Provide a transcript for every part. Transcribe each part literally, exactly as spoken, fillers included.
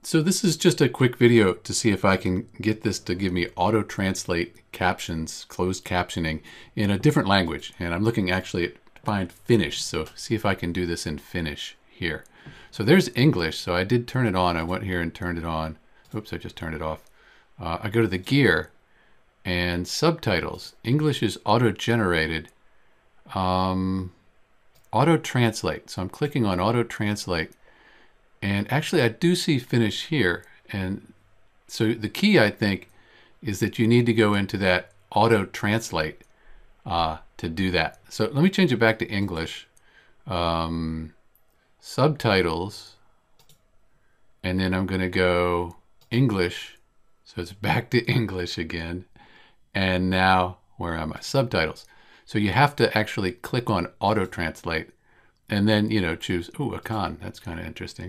So this is just a quick video to see if I can get this to give me auto-translate captions, closed captioning in a different language. And I'm looking actually at find Finnish. So see if I can do this in Finnish here. So there's English. So I did turn it on. I went here and turned it on. Oops, I just turned it off. Uh, I go to the gear and subtitles. English is auto-generated. Um, auto-translate. So I'm clicking on auto-translate. And actually, I do see Finnish here. And so the key, I think, is that you need to go into that auto translate uh, to do that. So let me change it back to English. Um, subtitles. And then I'm going to go English. So it's back to English again. And now, where am I? Subtitles. So you have to actually click on auto translate. And then, you know, choose, ooh, a con. That's kind of interesting.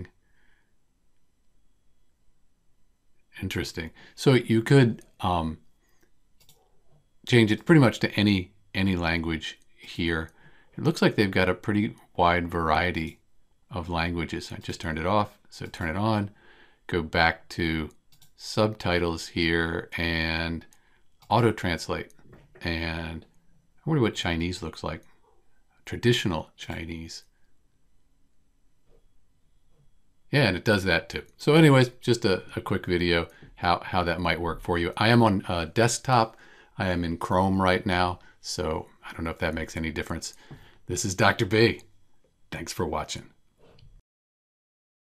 Interesting. So you could um, change it pretty much to any any language here. It looks like they've got a pretty wide variety of languages. I just turned it off, so turn it on. Go back to subtitles here and auto translate. And I wonder what Chinese looks like. Traditional Chinese. Yeah, and it does that too. So anyways, just a, a quick video how, how that might work for you. I am on uh, desktop. I am in Chrome right now, so I don't know if that makes any difference. This is Doctor B. Thanks for watching.